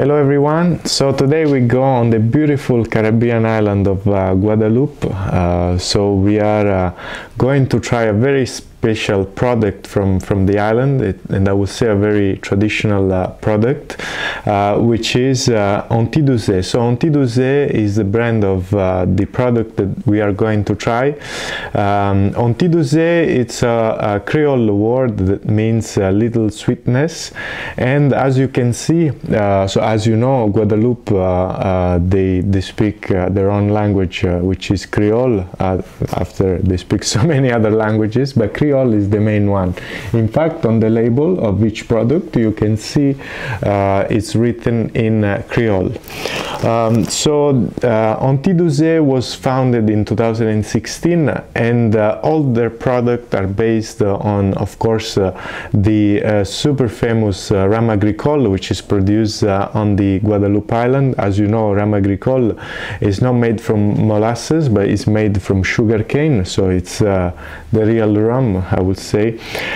Hello everyone, so today we go on the beautiful Caribbean island of Guadeloupe. So we are going to try a very special product from the island, and I would say a very traditional product, which is Antidouze. So Antidouze is the brand of the product that we are going to try. Antidouze, it's a Creole word that means little sweetness, and as you can see, so as you know, Guadeloupe, they speak their own language, which is Creole, after they speak so many other languages, but Creole is the main one. In fact, on the label of each product you can see it's written in Creole. Antidouze was founded in 2016, and all their products are based on, of course, the super famous Rhum Agricole, which is produced on the Guadeloupe island. As you know, Rhum Agricole is not made from molasses, but it's made from sugarcane, so it's the real rum, I would say.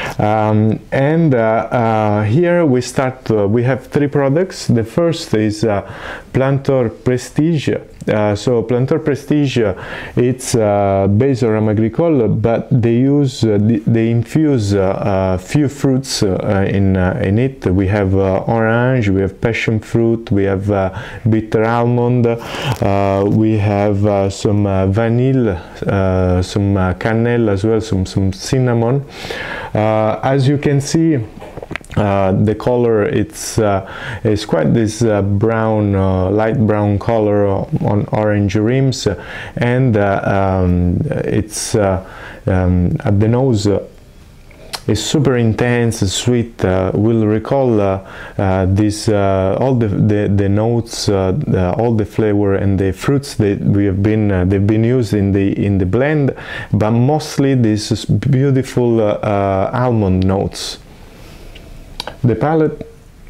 Here we start, we have three products. The first is Plantor Prestige. So Plantor Prestige, it's based on Rhum Agricole, but they infuse few fruits in it. We have orange, we have passion fruit, we have bitter almond, we have some vanilla, some cannelle as well, some cinnamon. As you can see, the color, it's quite this brown, light brown color on orange rims, and it's at the nose is super intense, sweet. Will recall this all the notes, all the flavor and the fruits that we have been they've been used in the blend, but mostly this beautiful almond notes. The palate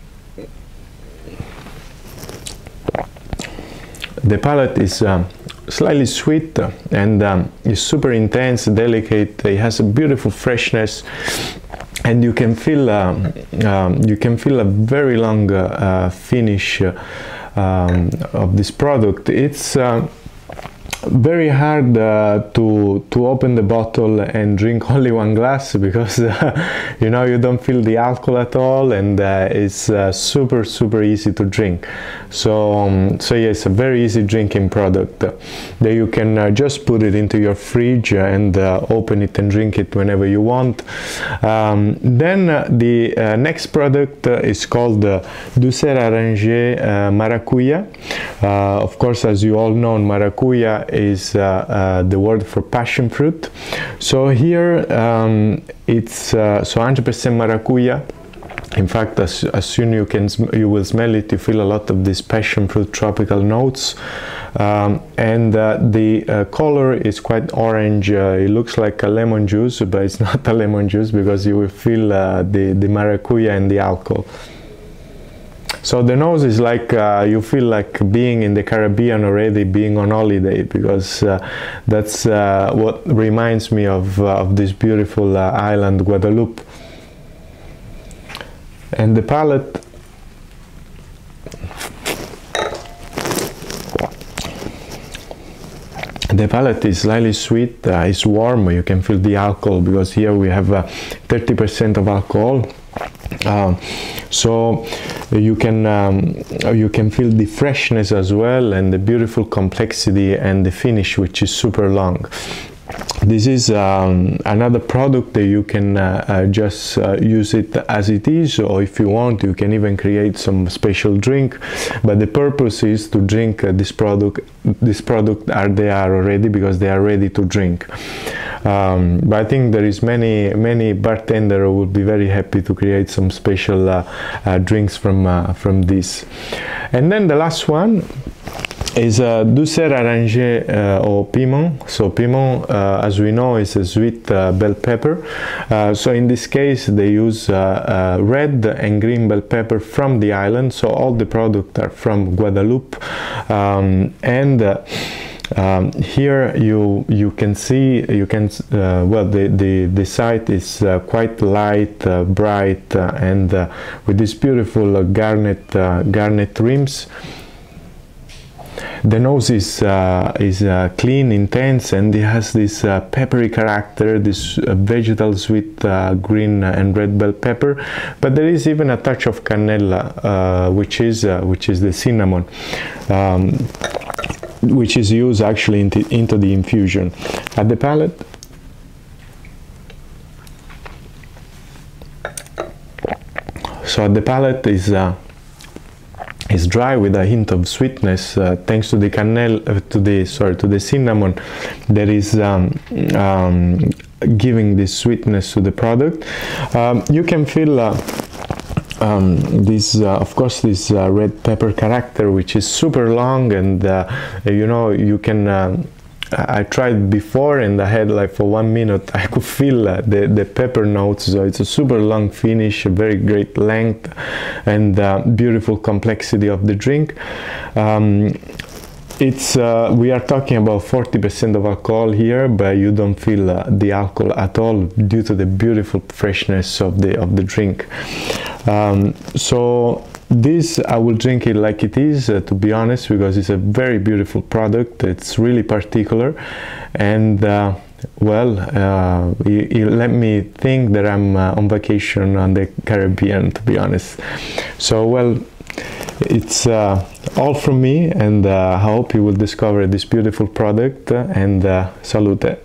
is slightly sweet, and is super intense, delicate. It has a beautiful freshness, and you can feel a very long finish of this product. It's very hard to open the bottle and drink only one glass, because you know, you don't feel the alcohol at all, and it's super easy to drink. So yeah, it's a very easy drinking product that you can just put it into your fridge and open it and drink it whenever you want. Then the next product is called Douceur Arrangée Maracuya. Of course, as you all know, maracuya is the word for passion fruit. So here it's so 100% maracuya. In fact, as soon you will smell it, you feel a lot of this passion fruit tropical notes, and the color is quite orange. It looks like a lemon juice, but it's not a lemon juice, because you will feel the maracuya and the alcohol. So the nose is like, you feel like being in the Caribbean already, being on holiday, because that's what reminds me of this beautiful island, Guadeloupe. And the palate, is slightly sweet. It's warm. You can feel the alcohol, because here we have 30% of alcohol. So you can feel the freshness as well, and the beautiful complexity and the finish, which is super long. This is another product that you can just use it as it is, or if you want, you can even create some special drink. But the purpose is to drink this product. This product they are already, because they are ready to drink. But I think there is many bartenders who would be very happy to create some special drinks from this. And then the last one is Douceur Arrangée or piment. So piment, as we know, is a sweet bell pepper. So in this case they use red and green bell pepper from the island. So all the products are from Guadeloupe, and Here you can see, well, the site is quite light, bright, and with these beautiful garnet rims. The nose is clean, intense, and it has this peppery character, this vegetal sweet green and red bell pepper. But there is even a touch of cannella, which is the cinnamon, which is used actually into the infusion. At the palate, so at the palate is dry with a hint of sweetness, thanks to the to the cinnamon that is giving this sweetness to the product. You can feel this, of course, this red pepper character, which is super long, and you know, you can. I tried before, and I had like for 1 minute I could feel the pepper notes. So it's a super long finish, a very great length, and beautiful complexity of the drink. It's we are talking about 40% of alcohol here, but you don't feel the alcohol at all due to the beautiful freshness of the drink. So this, I will drink it like it is, to be honest, because it's a very beautiful product. It's really particular, and well, you let me think that I'm on vacation on the Caribbean, to be honest. So, well, it's all from me, and I hope you will discover this beautiful product, and salute.